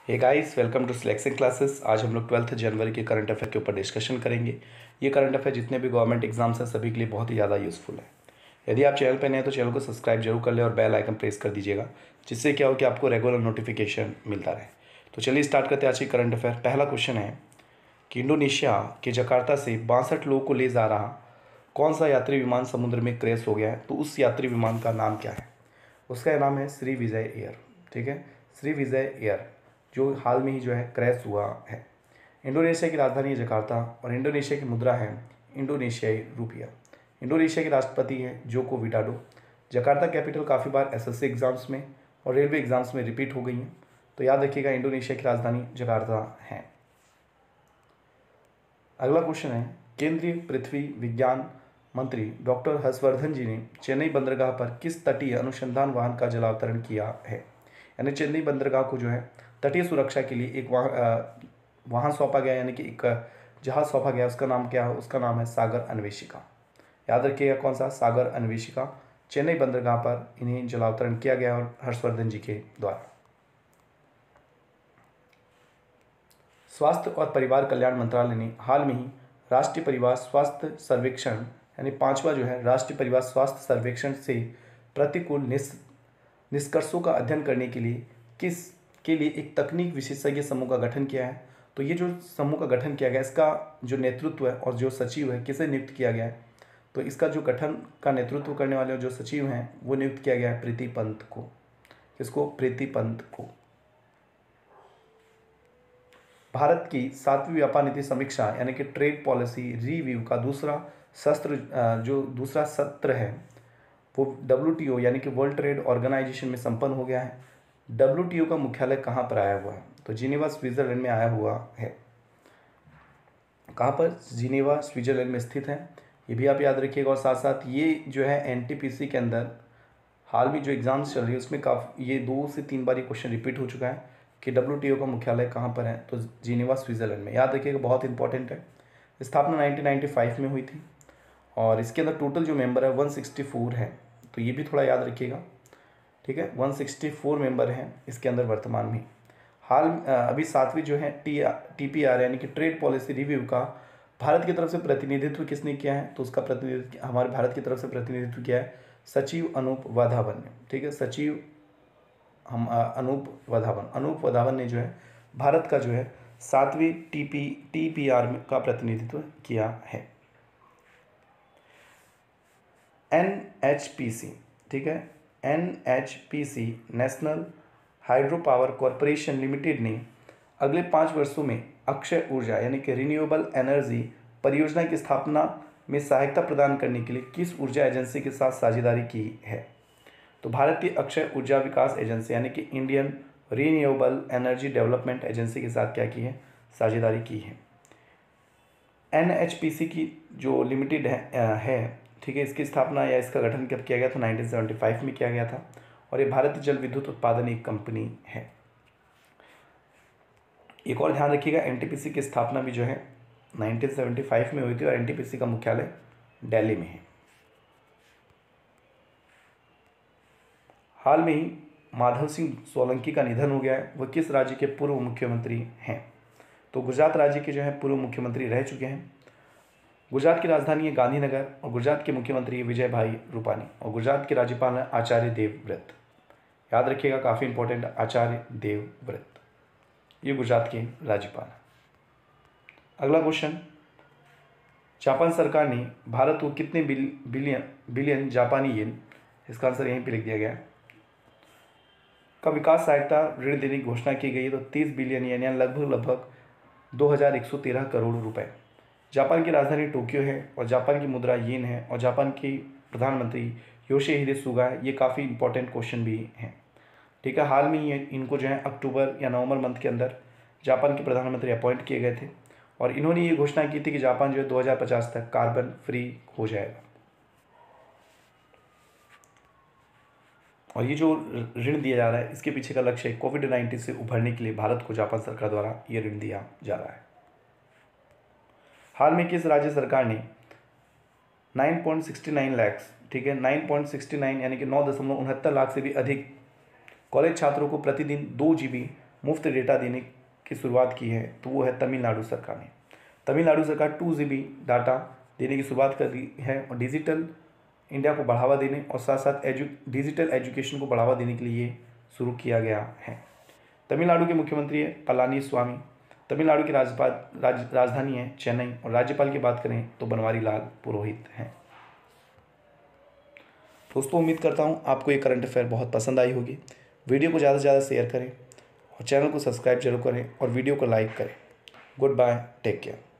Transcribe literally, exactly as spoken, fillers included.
Hey guys, welcome to selection classes. आज हम लोग ट्वेल्थ जनवरी के करंट अफेयर के ऊपर डिस्कशन करेंगे। ये करंट अफेयर जितने भी गवर्नमेंट एग्जाम्स हैं सभी के लिए बहुत ही ज़्यादा यूजफुल है। यदि आप चैनल पर नए हैं तो चैनल को सब्सक्राइब जरूर कर लें और बेल आइकन प्रेस कर दीजिएगा, जिससे क्या हो कि आपको रेगुलर नोटिफिकेशन मिलता रहे। तो चलिए स्टार्ट करते हैं आज की करंट अफेयर। पहला क्वेश्चन है कि इंडोनेशिया के जकार्ता से बासठ लोगों को ले जा रहा कौन सा यात्री विमान समुद्र में क्रैश हो गया है, तो उस यात्री विमान का नाम क्या है? उसका नाम है श्री विजय एयर। ठीक है, श्री विजय एयर जो हाल में ही जो है क्रैश हुआ है। इंडोनेशिया की राजधानी है जकार्ता और इंडोनेशिया की मुद्रा है इंडोनेशियाई रुपया। इंडोनेशिया के राष्ट्रपति हैं जोको विडोडो। जकार्ता कैपिटल काफ़ी बार एसएससी एग्जाम्स में और रेलवे एग्जाम्स में रिपीट हो गई हैं, तो याद रखिएगा इंडोनेशिया की राजधानी जकार्ता है। अगला क्वेश्चन है, केंद्रीय पृथ्वी विज्ञान मंत्री डॉक्टर हर्षवर्धन जी ने चेन्नई बंदरगाह पर किस तटीय अनुसंधान वाहन का जलावतरण किया है? यानी चेन्नई बंदरगाह को जो है तटीय सुरक्षा के लिए एक वाहन वाहन सौंपा गया, यानी कि एक जहाज सौंपा गया। उसका नाम क्या है? उसका नाम है सागर अन्वेषिका। याद रखिएगा कौन सा? सागर अन्वेषिका। चेन्नई बंदरगाह पर इन्हें जलावतरण किया गया और हर्षवर्धन जी के द्वारा। स्वास्थ्य और परिवार कल्याण मंत्रालय ने हाल में ही राष्ट्रीय परिवार स्वास्थ्य सर्वेक्षण यानी पांचवा जो है राष्ट्रीय परिवार स्वास्थ्य सर्वेक्षण से प्रतिकूल निस निष्कर्षों का अध्ययन करने के लिए किस के लिए एक तकनीक विशेषज्ञ समूह का गठन किया है। तो ये जो समूह का गठन किया गया, इसका जो नेतृत्व है और जो सचिव है किसे नियुक्त किया गया है? तो इसका जो गठन का नेतृत्व करने वाले जो सचिव हैं वो नियुक्त किया गया है प्रीति पंत को। किसको? प्रीति पंत को। भारत की सातवीं व्यापार नीति समीक्षा यानी कि ट्रेड पॉलिसी रिव्यू का दूसरा सत्र जो दूसरा सत्र है वो डब्ल्यूटीओ यानी कि वर्ल्ड ट्रेड ऑर्गेनाइजेशन में संपन्न हो गया है। डब्ल्यूटीओ का मुख्यालय कहाँ पर आया हुआ है? तो जिनेवा स्विट्जरलैंड में आया हुआ है। कहाँ पर? जिनेवा स्विट्जरलैंड में स्थित है। ये भी आप याद रखिएगा। और साथ साथ ये जो है एनटीपीसी के अंदर हाल में जो एग्जाम्स चल रही है उसमें काफ़ी ये दो से तीन बार ये क्वेश्चन रिपीट हो चुका है कि डब्ल्यूटीओ का मुख्यालय कहाँ पर है? तो जिनेवा स्विट्जरलैंड में। याद रखिएगा, बहुत इंपॉर्टेंट है। स्थापना नाइनटीन नाइंटी फाइव में हुई थी और इसके अंदर टोटल जो मेंबर है वन सिक्सटी फोर है, तो ये भी थोड़ा याद रखिएगा। ठीक है, वन सिक्सटी फोर मेंबर हैं इसके अंदर वर्तमान में। हाल अभी सातवीं जो है टी टी पी आर यानी कि ट्रेड पॉलिसी रिव्यू का भारत की तरफ से प्रतिनिधित्व किसने किया है? तो उसका प्रतिनिधित्व हमारे भारत की तरफ से प्रतिनिधित्व किया है सचिव अनूप वाधावन ने। ठीक है, सचिव हम अनूप वाधावन अनूप वाधावन ने जो है भारत का जो है सातवीं टीपी टीपीआर का प्रतिनिधित्व किया है। एनएचपीसी, ठीक है, NHPC national hydro power corporation limited ने अगले पाँच वर्षों में अक्षय ऊर्जा यानी कि रिन्यूएबल एनर्जी परियोजना की स्थापना में सहायता प्रदान करने के लिए किस ऊर्जा एजेंसी के साथ साझेदारी की है? तो भारतीय अक्षय ऊर्जा विकास एजेंसी यानी कि Indian renewable energy development agency के साथ क्या की है? साझेदारी की है। एनएचपीसी की जो लिमिटेड है, है ठीक है, इसकी स्थापना या इसका गठन कब किया गया था? नाइनटीन सेवेंटी फाइव में किया गया था और ये भारतीय जल विद्युत उत्पादन एक कंपनी है। एक और ध्यान रखिएगा, एनटीपीसी की स्थापना भी जो है नाइनटीन सेवेंटी फाइव में हुई थी और एनटीपीसी का मुख्यालय दिल्ली में है। हाल में ही माधव सिंह सोलंकी का निधन हो गया है। वह किस राज्य के पूर्व मुख्यमंत्री हैं? तो गुजरात राज्य के जो है पूर्व मुख्यमंत्री रह चुके हैं। गुजरात की राजधानी है गांधीनगर और गुजरात के मुख्यमंत्री है विजय भाई रूपानी और गुजरात के राज्यपाल हैं आचार्य देवव्रत। याद रखिएगा, काफ़ी इंपॉर्टेंट, आचार्य देवव्रत ये गुजरात के राज्यपाल हैं। अगला क्वेश्चन, जापान सरकार ने भारत को कितने बिल, बिलियन बिलियन जापानी येन, इसका आंसर यहीं पे लिख दिया गया है, का विकास सहायता ऋण देने की घोषणा की गई है? तो तीस बिलियन येन यानी लगभग लगभग दो हज़ार एक सौ तेरह करोड़ रुपए। जापान की राजधानी टोक्यो है और जापान की मुद्रा येन है और जापान की प्रधानमंत्री योशिहिदे सुगा है। ये काफ़ी इंपॉर्टेंट क्वेश्चन भी हैं। ठीक है, हाल में ही इनको जो है अक्टूबर या नवंबर मंथ के अंदर जापान के प्रधानमंत्री अपॉइंट किए गए थे और इन्होंने ये घोषणा की थी कि जापान जो है दो हज़ार पचास तक कार्बन फ्री हो जाएगा। और ये जो ऋण दिया जा रहा है इसके पीछे का लक्ष्य है कोविड नाइन्टीन से उभरने के लिए भारत को जापान सरकार द्वारा ये ऋण दिया जा रहा है। हाल में किस राज्य सरकार ने नौ पॉइंट सिक्स नाइन लाख, ठीक है, नौ पॉइंट सिक्स नाइन यानी कि नौ दशमलव उनहत्तर लाख से भी अधिक कॉलेज छात्रों को प्रतिदिन दो जीबी मुफ्त डेटा देने की शुरुआत की है तो वो है तमिलनाडु सरकार ने। तमिलनाडु सरकार टू जी बी डाटा देने की शुरुआत कर दी है और डिजिटल इंडिया को बढ़ावा देने और साथ साथ एजु डिजिटल एजुकेशन को बढ़ावा देने के लिए शुरू किया गया है। तमिलनाडु के मुख्यमंत्री है पलानी स्वामी। तमिलनाडु की राज्यपाल राज, राजधानी है चेन्नई और राज्यपाल की बात करें तो बनवारी लाल पुरोहित हैं। दोस्तों उम्मीद करता हूँ आपको ये करंट अफेयर बहुत पसंद आई होगी। वीडियो को ज़्यादा से ज़्यादा शेयर करें और चैनल को सब्सक्राइब जरूर करें और वीडियो को लाइक करें। Good bye, take care.